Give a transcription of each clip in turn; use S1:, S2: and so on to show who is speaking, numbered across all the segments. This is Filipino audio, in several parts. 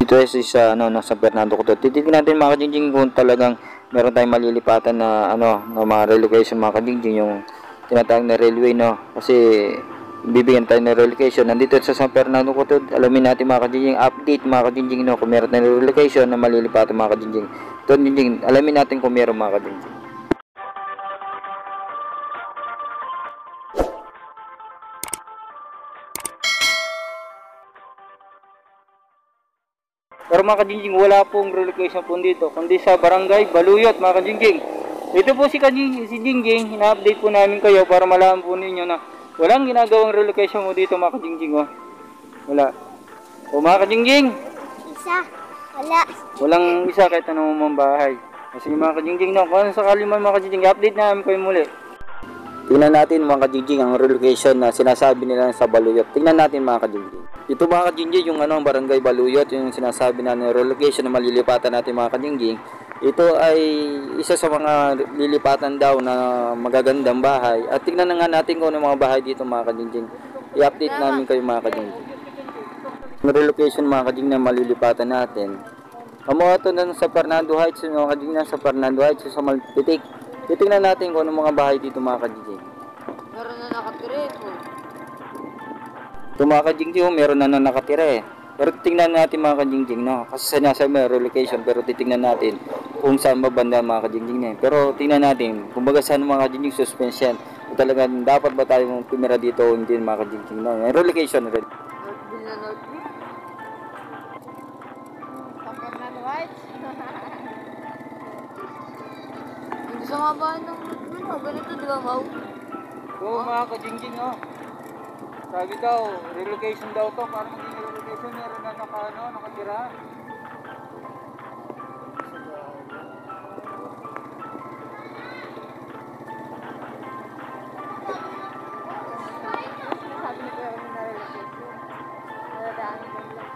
S1: Dito sa San Fernando Coto. Titignan natin mga kajingjing kung talagang meron tayong malilipatan na na mga relocation mga kajingjing, yung tinatawag na railway, no. Kasi bibigyan tayo ng relocation nandito sa San Fernando Coto. Alamin natin mga kajingjing, update mga kajingjing, no, kung meron tayong relocation na malilipatan mga kajingjing. Ito kajingjing, alamin natin kung meron mga kajingjing. Pero mga kajingjing, wala pong relocation po dito, kundi sa Barangay Baluyot mga kajingjing. Ito po si Jingjing, ina-update po namin kayo para malaman po ninyo na walang ginagawang relocation mo dito mga kajingjing. Oh. Wala. O mga kajingjing?
S2: Isa. Wala.
S1: Walang isa kahit anong bahay. Kasi mga kajingjing, no, kung sakali man mga kajingjing, update namin kayo muli. Tingnan natin mga kajingjing ang relocation na sinasabi nila sa Baluyot. Tingnan natin mga kajingjing. Ito mga kajingjing, yung Barangay Baluyot, yung sinasabi na relocation na malilipatan natin mga kajingjing. Ito ay isa sa mga lilipatan daw na magagandang bahay. At tingnan na nga natin kung ano mga bahay dito mga kajingjing. I-update namin kayo mga kajingjing. Yung relocation mga kajingjing na malilipatan natin. Amo ito na sa Fernando Heights, mga kajingjing, sa Fernando Heights, sa Malpitik. Titingnan natin kung ano mga bahay dito mga kajingjing.
S2: Meron na nakatira po.
S1: Ito mga kajingjing, meron na nakatira eh. Pero tingnan natin mga kajingjing, no? Kasi sinasabi may relocation, pero titingnan natin kung saan mabanda mga kajingjing na. Pero tingnan natin, kumbaga saan mga kajingjing suspense yan. Talagang dapat ba tayo tumira dito o hindi mga kajingjing, no? May relocation rin.
S2: Northville na Northville. San Fernando Heights. Gusto nga ba nung ganito, di ba, Mau?
S1: Oo mga kajingjing, no? Sabi daw, relocation daw to, parang hindi relocation, meron na nakatira.
S2: Sabi ni Kuya kami na relocation. Nadaan ko lang.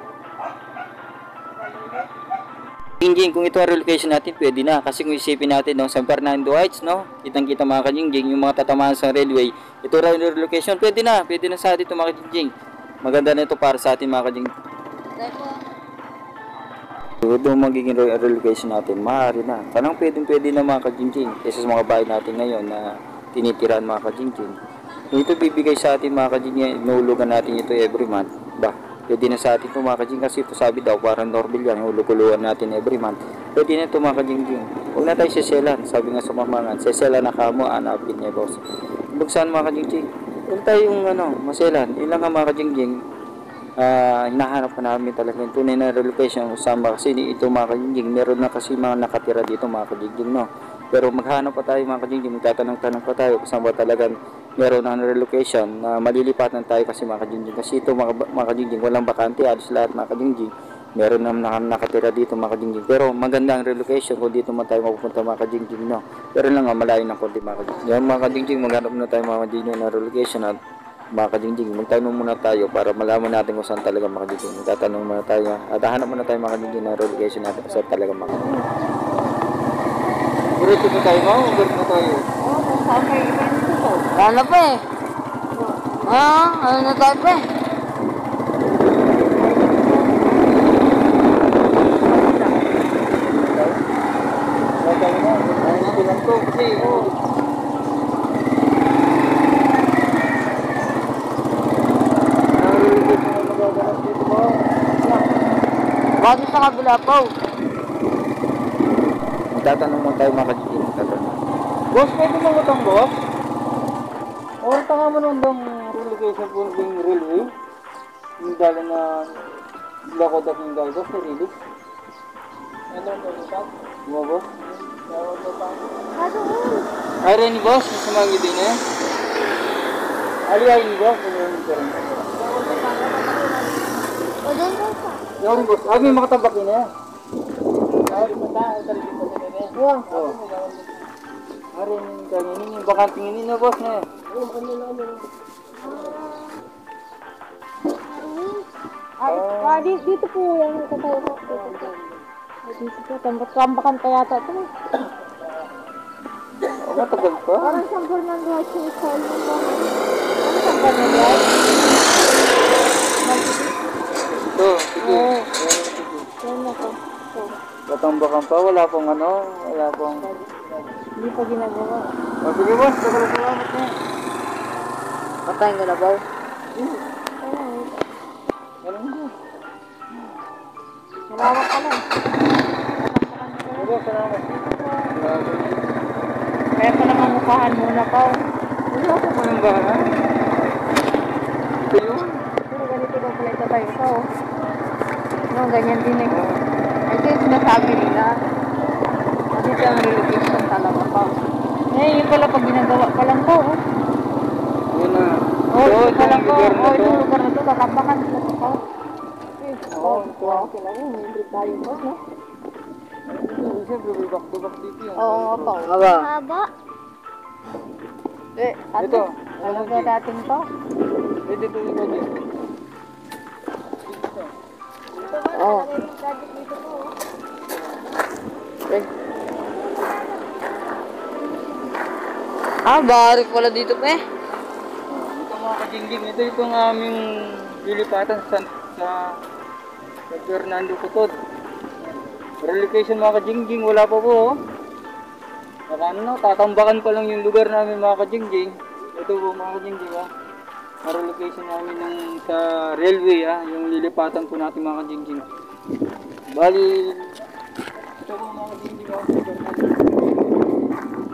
S1: Kajingjing, kung ito ang relocation natin, pwede na. Kasi kung isipin natin, no, San Fernando Heights, no, kitang-kita mga kajingjing, yung mga tatamaan sa railway, ito rin relocation, pwede na sa atin ito mga kajingjing. Maganda na ito para sa atin mga kajingjing. Ito magiging relocation natin, maaari na. Tanang pwede na mga kajingjing, isa sa mga bahay natin ngayon na tinitirahan mga kajingjing. Kung ito bibigay sa atin mga kajingjing, inulugan natin ito every month, pwede na sa atin ito mga kajingjing, kasi ito sabi daw parang normal yan, ulukuluan natin every month. Pwede na ito mga kajingjing. Huwag na tayo seselan, sabi nga sa mamangan, seselan na kamo, anapin niya boss. Buksan mga kajingjing, huwag tayong maselan, ilang nga mga kajingjing, hinahanap pa namin talaga yung tunay na relocation usama, kasi ito mga kajingjing, meron na kasi mga nakatira dito mga kajingjing, no. Pero maghanap pa tayo mga kajingjing, magtatanong-tanong pa tayo kung saan ba talagang meron ng relocation na malilipatan tayo kasi mga kajingjing. Kasi ito mga kajingjing, walang bakante, alis lahat mga kajingjing. Meron na nakatira dito mga kajingjing. Pero maganda ang relocation kung dito man tayo mapupunta mga kajingjing, no. Pero lang malayo ng konti mga kajingjing. Yan mga kajingjing, maghanap na tayo mga kajingjing na relocation at mga kajingjing. Magtanong muna tayo para malaman natin kung saan talaga mga kajingjing. Magtatanong muna tayo at hanap muna tayo mga kajingjing na relocation natin kung saan talaga mga kajingjing. Diretso na tayo mga, diretso na tayo.
S2: Oo, saan kayo iba dito? Ano pa eh? Ano na tayo pa eh? Bakit sa kabila po?
S1: Tatanong mo tayo mga kajingjing.
S3: Boss, pwede mo utang, boss? O, tanga mo nung relocation po ng railway. Yung dala na lakod at yung dala, boss, narilig. Ano ang utang? Mo, boss? Ay, rin ni boss, sa mga ngiti niya. Ali, ni boss, ano yung rin.
S2: O, doon po pa.
S3: Yung boss, may makatabakin na. Ay, punta, talagang punta na niya. Oo. Arin yung kaninin, yung bakanting ini na boss na.
S2: Dito po yung katayo po. Dito po, tambakan pa yata ito.
S3: Matagal pa?
S2: Parang San Fernando Heights yung style mo ba? Ano San Fernando Heights?
S3: Ito, sige. Tatambakan pa, wala pong ano, wala pong...
S2: Hindi pa ginagawa.
S3: O sige boss, salamat na.
S2: Patayin ka na ba?
S3: Ganun boss.
S2: Malawak ka lang.
S3: Boss, salamat.
S2: Kaya pala mamukahan muna pa.
S3: Wala po pa ng bahan. Ito yun.
S2: Pero ganito daw pala itatayo ka oh. No, ganyan din eh. Ito yung sinasabi nila. Kasi ito ang relocation talaga pa. Eh, yun pala pag ginagawa pa lang po oh.
S3: Yun na.
S2: Oh,
S3: Ito,
S2: ito pa lang po.
S3: lugar na
S2: Oh,
S3: to.
S2: itong lugar na to. Tatambakan sila sa pa.
S3: Oo, ito.
S2: Okay lang yun. May break tayo po, no?
S3: Siyempre, may back-to-back dito yun.
S2: Oo nga pa. Haba. Eh,
S3: Ito.
S2: Ano ba dating to?
S3: Pwede ko yung dito.
S2: Oo. Eh. Ah, barik pala dito pa eh.
S3: Ito mga kajingjing, ito itong aming lilipatan sa Fernando Cotod. Relocation mga kajingjing, wala pa po. Baka ano na, tatambakan pa lang yung lugar namin mga kajingjing. Ito po mga kajingjing ha. Relocation namin ng, sa railway ha, yung lilipatan po natin mga kajingjing. Bali, ito po mga kajingjing ha, Fernando.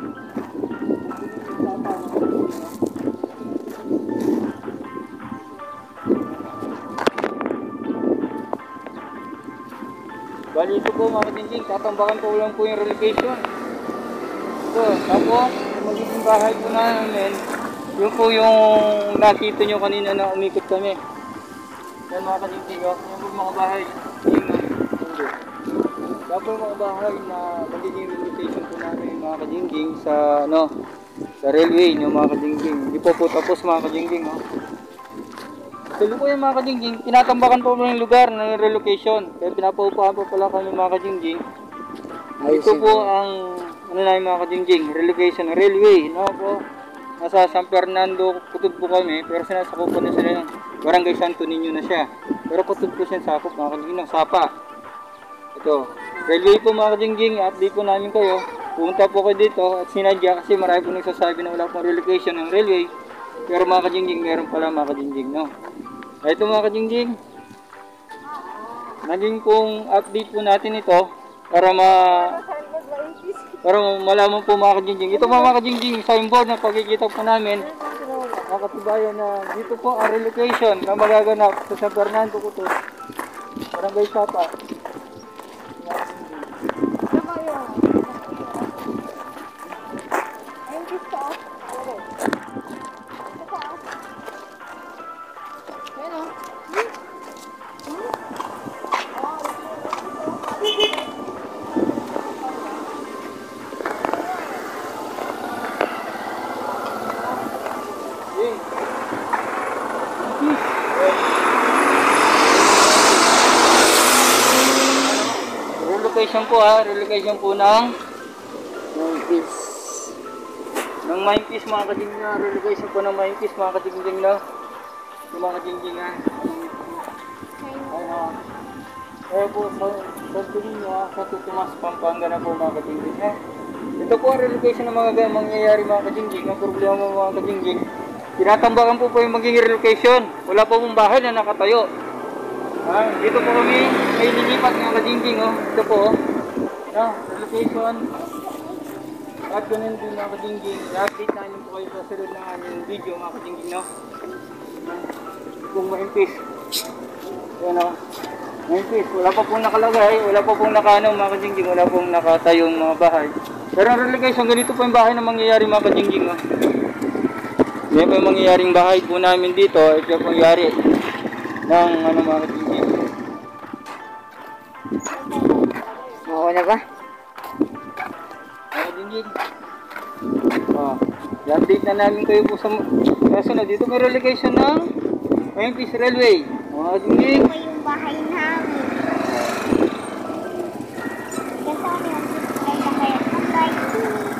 S3: Bali ito po mga kajingjing, tatambakan po lang po yung relocation. Ito, tapos magiging bahay po namin, yun po yung nakita nyo kanina na umikot kami. Yan mga kajingjing, yan po mga bahay. Yan po yung mga bahay na magiging relocation po namin mga kajingjing sa ano, sa railway nyo mga kajingjing. Hindi po tapos mga kajingjing. Tuloy po yung mga kajingjing, tinatambakan po yung lugar ng relocation. Kaya pinapaupahan po pala kami mga kajingjing. Ito po ang ano na yung mga kajingjing, relocation railway. No po, nasa San Fernando Cotod po kami, pero sinasakupan na sila ng Barangay Santo Niño na siya. Pero Cotod po siya sakop mga kajingjing ng Sapa. Ito, railway po mga kajingjing, update po namin kayo. Pumunta po kayo dito at sinadya kasi marami po nagsasabi na wala pong relocation ng railway. Pero mga kajingjing, meron pala mga kajingjing, no? Ito mga kajingjing, naging pong update po natin ito para malaman po mga kajingjing. Ito mga kajingjing, signboard na pagkikita po namin, nakatibayan na dito po ang relocation na magaganap sa San Fernando Cotod, Barangay Sapa. Relocation po relocation po ng Mindpeace. Ng Mindpeace mga kajingjing, relocation po ng Mindpeace mga kajingjing na. Yung mga kajingjing Kaya po sa tingin nyo sa Tutumas, Pampanga na po mga kajingjing Ito po ang relocation ng mga mangyayari mga kajingjing. Ang problema mga kajingjing, tinatambakan po yung magiging relocation. Wala po pong bahay na nakatayo. Dito po kami may lilipat mga kajingjing Ito po relocation. At ganun din mga kajingjing, i-update namin po kayo sa sunod ng aming video mga kajingjing kung Mindpeace. Yan Mindpeace, wala pa pong nakalagay, wala pa pong nakano mga kajingjing, wala pong nakatayong mga bahay. Pero ang relocation, ganito po yung bahay na mangyayari mga kajingjing Yan po yung mangyayaring bahay po namin dito. Ito po yung yari ng mga kajingjing.
S2: Oo na ba?
S3: Mga kajingjing, i-update na namin kayo po sa sunod. Dito may relocation ng Mindpeace Railway. Mga kajingjing,
S4: Ito yung bahay namin. Ganito kami ang bahay.